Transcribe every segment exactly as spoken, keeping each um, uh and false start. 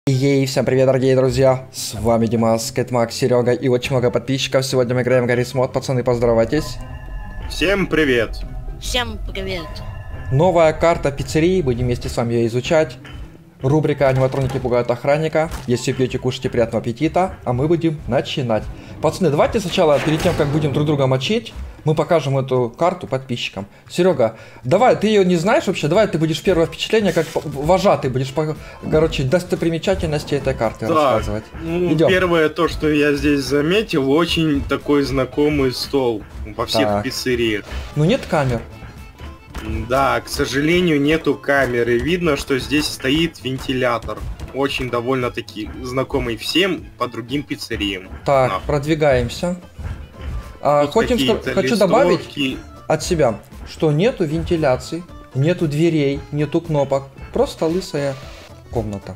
Ей, всем привет, дорогие друзья, с вами Димас, Кэтмак, Серега и очень много подписчиков. Сегодня мы играем в Гаррис Мод. Пацаны, поздоровайтесь. Всем привет. Всем привет. Новая карта пиццерии, будем вместе с вами ее изучать. Рубрика «Аниматроники пугают охранника». Если пьете, кушайте, приятного аппетита, а мы будем начинать. Пацаны, давайте сначала, перед тем, как будем друг друга мочить, мы покажем эту карту подписчикам. Серега, давай, ты ее не знаешь вообще? Давай ты будешь первое впечатление, как вожатый будешь, короче, достопримечательности этой карты так, рассказывать. Ну, первое то, что я здесь заметил, очень такой знакомый стол во всех так. пиццериях. Ну нет камер. Да, к сожалению, нету камеры. Видно, что здесь стоит вентилятор. Очень довольно-таки знакомый всем по другим пиццериям. Так, да. продвигаемся. А, хотим, что... Хочу добавить от себя, что нету вентиляции, нету дверей, нету кнопок. Просто лысая комната.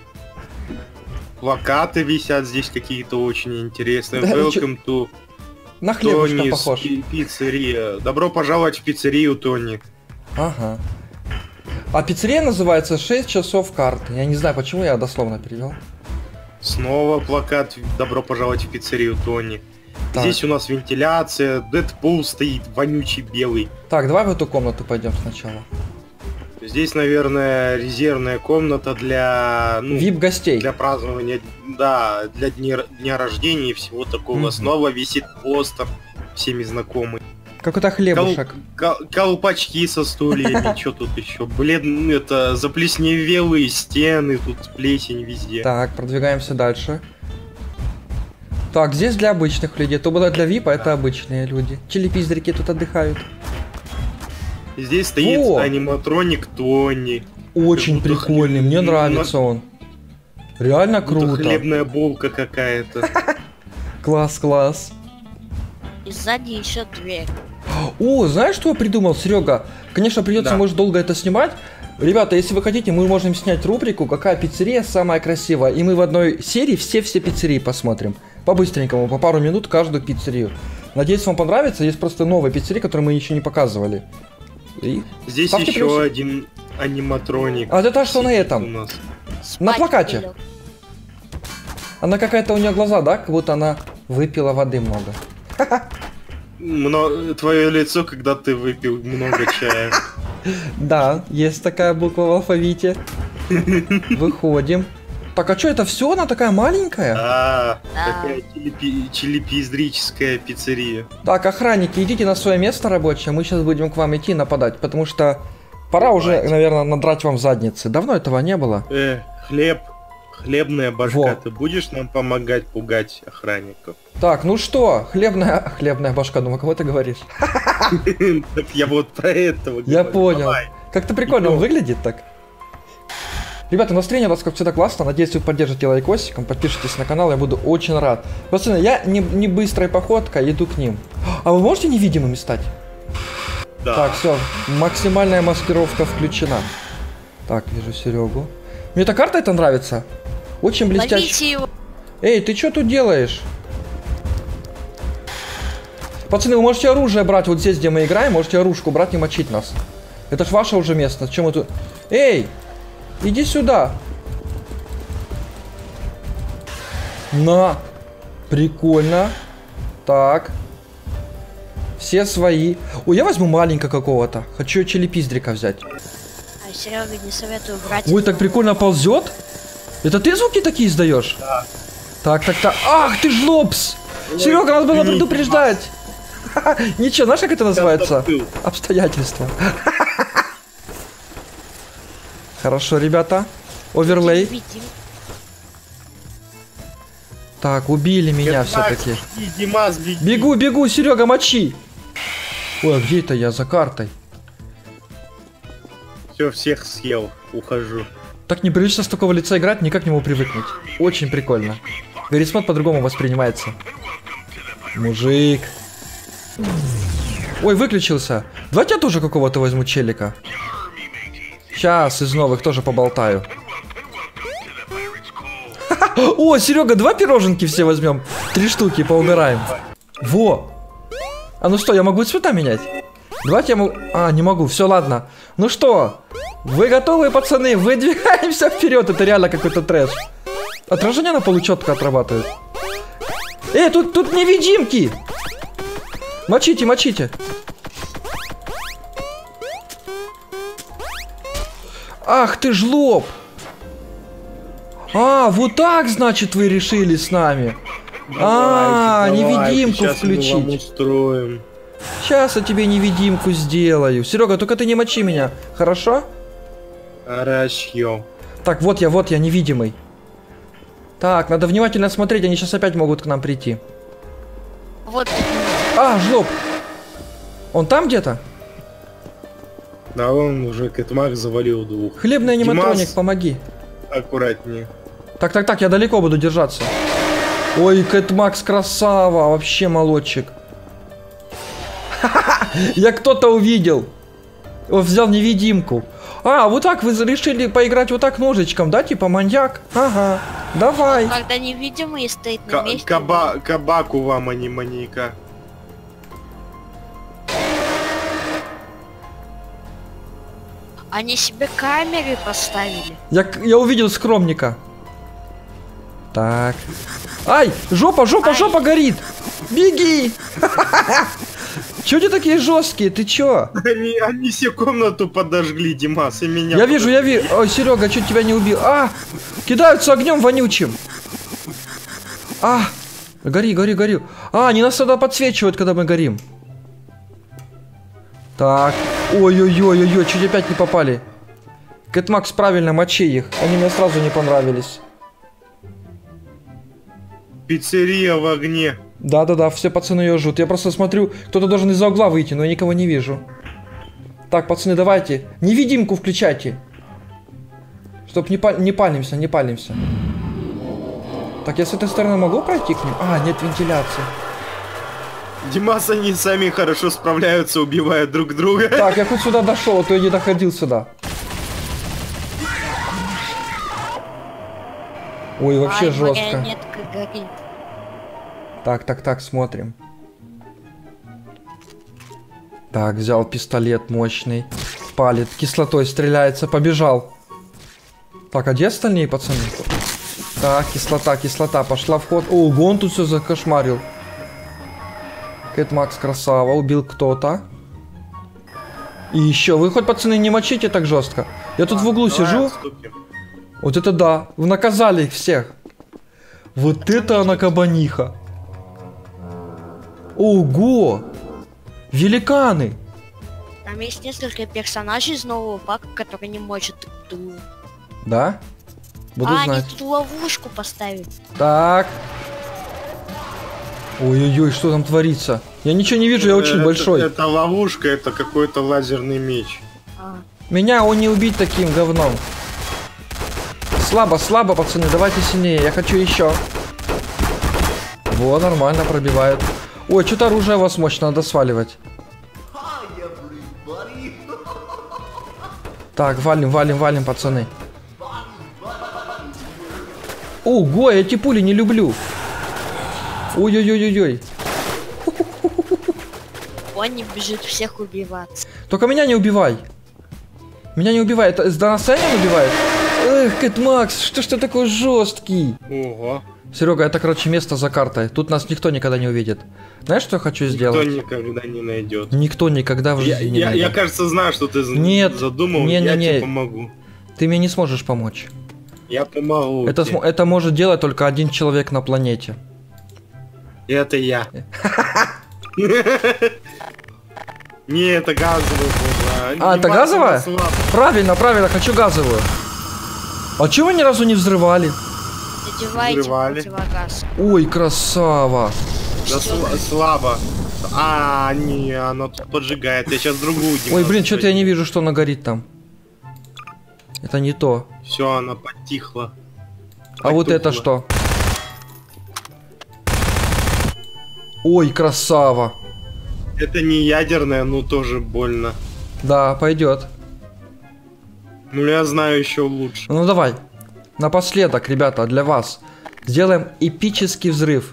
Плакаты висят здесь какие-то очень интересные. Да, Welcome to... На хлебушка похож. Пиццерия. Добро пожаловать в пиццерию, Тони. Ага. А пиццерия называется шесть часов карты. Я не знаю, почему я дословно перевел. Снова плакат «Добро пожаловать в пиццерию, Тони». Так. Здесь у нас вентиляция, Дэдпул стоит, вонючий белый. Так, давай в эту комнату пойдем сначала. Здесь, наверное, резервная комната для... Ну, ви ай пи-гостей. Для празднования, да, для дня, дня рождения и всего такого. Mm-hmm. Снова висит постер, всеми знакомый. Какой-то хлебушек. Кол кол колпачки со стульями, что тут еще? Блин, это заплесневелые стены, тут плесень везде. Так, продвигаемся дальше. Так, здесь для обычных людей. То было для ви ай пи, а это обычные люди. Чили-пиздрики тут отдыхают. Здесь стоит О! аниматроник Тони. Очень прикольный, мне нравится он. Реально круто. Хлебная булка какая-то. Класс, класс. И сзади еще дверь. О, знаешь, что я придумал, Серега? Конечно, придется, да. может, долго это снимать. Ребята, если вы хотите, мы можем снять рубрику «Какая пиццерия самая красивая?» И мы в одной серии все-все пиццерии посмотрим. По-быстренькому, по пару минут каждую пиццерию. Надеюсь, вам понравится. Есть просто новые пиццерии, которые мы еще не показывали. И здесь еще плюсы. Один аниматроник. А это та, что на этом? На Спать плакате. Пилю. Она какая-то, у нее глаза, да? Как будто она выпила воды много. Но твое лицо, когда ты выпил много чая. Да, есть такая буква в алфавите. Выходим. Так, а что это все? Она такая маленькая? А, такая чилипиздрическая пиццерия. Так, охранники, идите на свое место рабочее. Мы сейчас будем к вам идти нападать, потому что пора уже, наверное, надрать вам задницы. Давно этого не было. Э, хлеб, хлебная башка. Во. Ты будешь нам помогать пугать охранников? Так, ну что, хлебная, хлебная башка, думаю, кого ты говоришь? Так я вот про это говорю. Я понял. Как-то прикольно он выглядит так. Ребята, настроение у вас, как всегда, классно. Надеюсь, вы поддержите лайкосиком, подпишитесь на канал, я буду очень рад. Пацаны, я не, не быстрой походкой иду к ним. А вы можете невидимыми стать? Да. Так, все, максимальная маскировка включена. Так, вижу Серегу. Мне эта карта это нравится. Очень блестящая. Эй, ты что тут делаешь? Пацаны, вы можете оружие брать вот здесь, где мы играем, можете оружку брать и мочить нас. Это ж ваше уже место. Чем мы тут... Эй! Иди сюда. На. Прикольно. Так. Все свои. Ой, я возьму маленького какого-то. Хочу чили-пиздрика взять. А Серега, не советую брать. Ой, так прикольно ползет. Это ты звуки такие издаешь? Да. Так, так, так. Ах, ты жлобс! Серега, надо было предупреждать. Ничего, знаешь, как это называется? Обстоятельства. Хорошо, ребята. Оверлей. Так, убили меня все-таки. Бегу, бегу, Серега, мочи. Ой, а где это я? За картой. Все, всех съел. Ухожу. Так непривычно с такого лица играть, никак не могу привыкнуть. Очень прикольно. Гаррис Мод по-другому воспринимается. Мужик. Ой, выключился. Давайте я тоже какого-то возьму челика. Сейчас из новых тоже поболтаю. О, Серега, два пироженки все возьмем. Три штуки, поумираем. Во. А ну что, я могу цвета менять? Давайте я могу... А, не могу, все, ладно. Ну что, Вы готовы, пацаны? Выдвигаемся вперед. Это реально какой-то трэш. Отражение на полу четко отрабатывает. Эй, тут, тут невидимки. Мочите, мочите. Ах ты жлоб. А, вот так, значит, вы решили с нами. Давайте, а, давайте, невидимку сейчас включить. Мы вам устроим. Сейчас я тебе невидимку сделаю. Серега, только ты не мочи меня, хорошо? Хорошо. Так, вот я, вот я, невидимый. Так, надо внимательно смотреть, они сейчас опять могут к нам прийти. Вот. А, жлоб. Он там где-то? Да, он уже Кэтмак завалил двух. Хлебный аниматроник, помоги. Аккуратнее. Так, так, так, я далеко буду держаться. Ой, Кэтмакс красава, вообще молодчик. Я кто-то увидел. Он взял невидимку. А, вот так вы решили поиграть вот так ножичком, да? Типа маньяк? Ага, давай. Когда невидимый стоит на месте. Каба кабаку вам, а не маньяка. Они себе камеры поставили. Я, я увидел скромника. Так. Ай, жопа, жопа, Ай. жопа горит. Беги. Чё они такие жесткие? Ты чё? Они, они все комнату подожгли, Димас, и меня. Я подожгли. вижу, я вижу. Ой, Серега, чуть тебя не убил. А, кидаются огнем вонючим. А, гори, гори, гори. А, они нас сюда подсвечивают, когда мы горим. Так. Ой-ой-ой-ой-ой, чуть опять не попали. Кэтмакс, правильно, мочи их. Они мне сразу не понравились. Пиццерия в огне. Да-да-да, все пацаны ее ждут. Я просто смотрю, кто-то должен из-за угла выйти, но я никого не вижу. Так, пацаны, давайте. Невидимку включайте. Чтоб не, пал не палимся, не палимся. Так, я с этой стороны могу пройти к ним? А, нет вентиляции. Димас, они сами хорошо справляются, убивая друг друга. Так, я хоть сюда дошел, а то я не доходил сюда. Ой, вообще Ай, жестко. Так, так, так, смотрим. Так, взял пистолет мощный. Палит, кислотой стреляется, побежал. Так, а где остальные пацаны? Так, кислота, кислота, пошла в ход. О, он тут все закошмарил. Кэтмакс красава, убил кто-то. И еще, вы хоть, пацаны, не мочите так жестко. Я тут а, в углу сижу. Отступим. Вот это да, вы наказали их всех. Вот а это она кабаниха. Ого! Великаны! Там есть несколько персонажей из нового пака, которые не мочат друг друга. Да? Буду а, знать. они тут ловушку поставить. Так. Ой-ой-ой, что там творится? Я ничего не вижу, я очень это, большой. Это ловушка, это какой-то лазерный меч. А. Меня он не убить таким говном. Слабо, слабо, пацаны, давайте сильнее, я хочу еще. Во, нормально пробивают. Ой, что-то оружие у вас мощно, надо сваливать. Так, валим, валим, валим, пацаны. Ого, я эти пули не люблю. Ой-ой-ой-ой-ой. Он не бежит всех убиваться. Только меня не убивай. Меня не убивай, это с Донасяня убивает? Эх, Кэтмакс, что ж ты такой жесткий? Ого. Серега, это, короче, место за картой. Тут нас никто никогда не увидит. Знаешь, что я хочу никто сделать? Никто никогда не найдет. Никто никогда в жизни я, не я, найдет. Я, кажется, знаю, что ты Нет, задумал. не, не, я не. тебе помогу. Ты мне не сможешь помочь. Я помогу. Это, тебе. это может делать только один человек на планете. И это я. Не, это газовая. А, это газовая? Правильно, правильно, хочу газовую. А чего вы ни разу не взрывали? Взрывали. Ой, красава. Да слабо. А, не, она тут поджигает. Я сейчас другую. Ой, блин, что-то я не вижу, что она горит там. Это не то. Все, она потихла. А вот это что? Ой, красава. Это не ядерное, но тоже больно. Да, пойдет. Ну я знаю еще лучше. Ну давай. Напоследок, ребята, для вас. Сделаем эпический взрыв.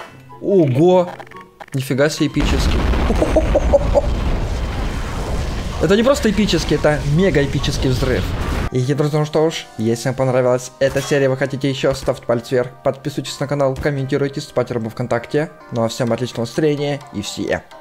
Ого! Нифига себе эпический. Это не просто эпический, это мега эпический взрыв. И, друзья, ну что ж, если вам понравилась эта серия, вы хотите еще, ставьте палец вверх, подписывайтесь на канал, комментируйте, вступайте в ВКонтакте. Ну а всем отличного настроения и все.